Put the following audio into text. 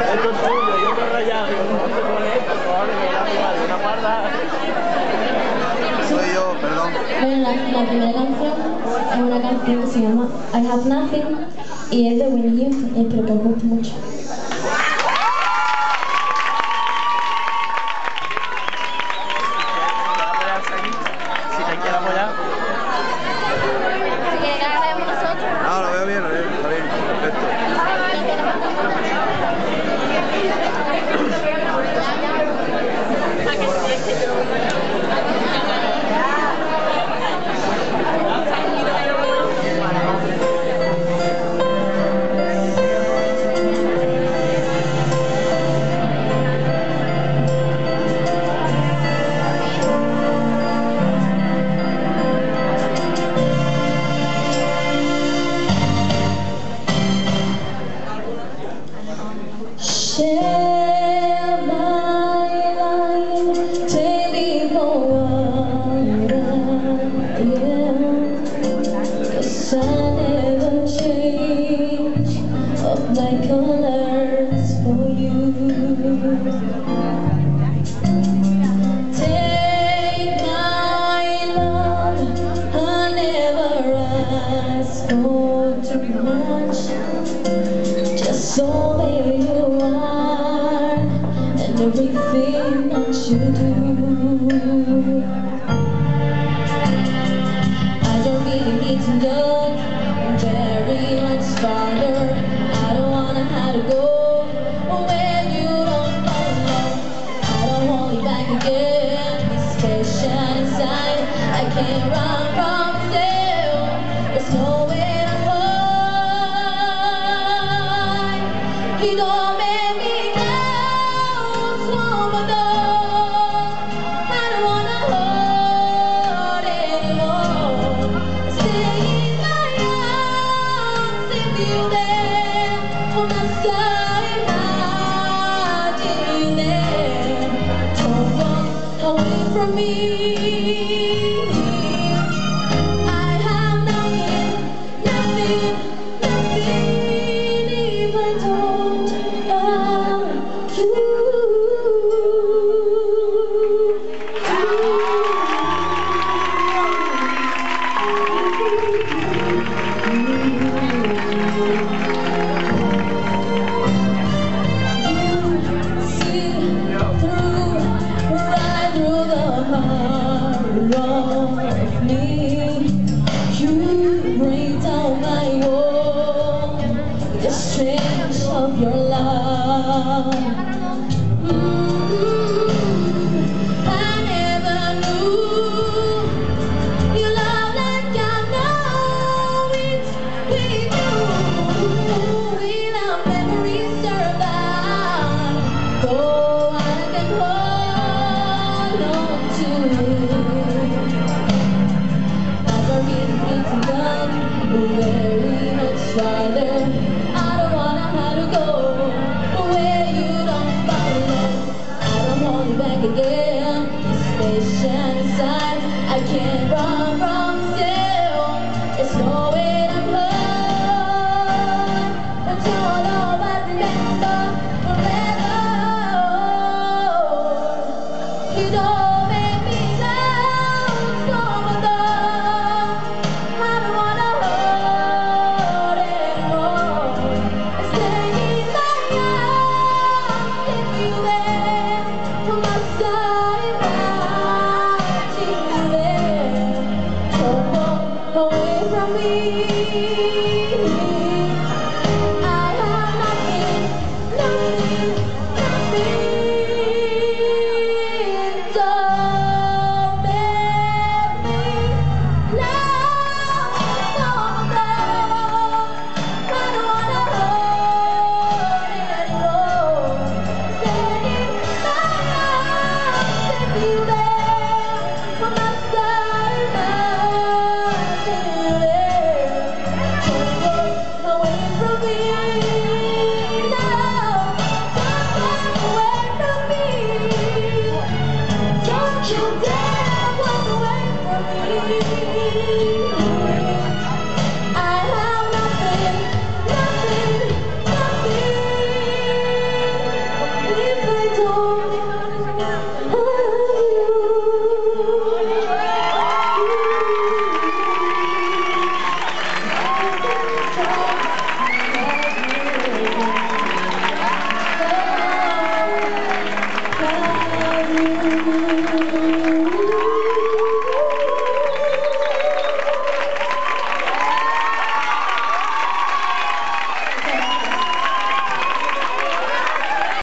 Esto es tuyo, yo me he rayado, yo no sé cuál es esto, probablemente me voy a jugar una parda. Soy yo, perdón. Bueno, la primera canción es una canción que se llama I Have Nothing y es de Whitney Houston y espero que os guste mucho. Si te quiero apoyar. Si quiere que grabemos nosotros. No, lo veo bien, está bien, perfecto. Share my life, take me for what I am. 'Cause I never change up my colors for you. Take my love, I never ask for too much. Just so there you are, and everything that you do. I don't really need to look very much farther. I don't wanna have to go where you don't follow. I don't want you back again. This passion inside, I can't run from you. There's nowhere to hide. You don't make me go slow down. I don't wanna hold anymore. Stay in my arms if you there. When I start imagining you there. Don't walk away from me. I have nothing, nothing, nothing if I don't have you. Right through the heart of me. You break down my wall with the strength of your love. I never knew you love like I know it with you. Without memories survive, though I can hold on to it. I don't really need to run very much farther. I don't wanna have to go where you don't follow. I don't want you back again. This passion inside, I can't run from you. There's nowhere to hide. But you'll always remember forever. You don't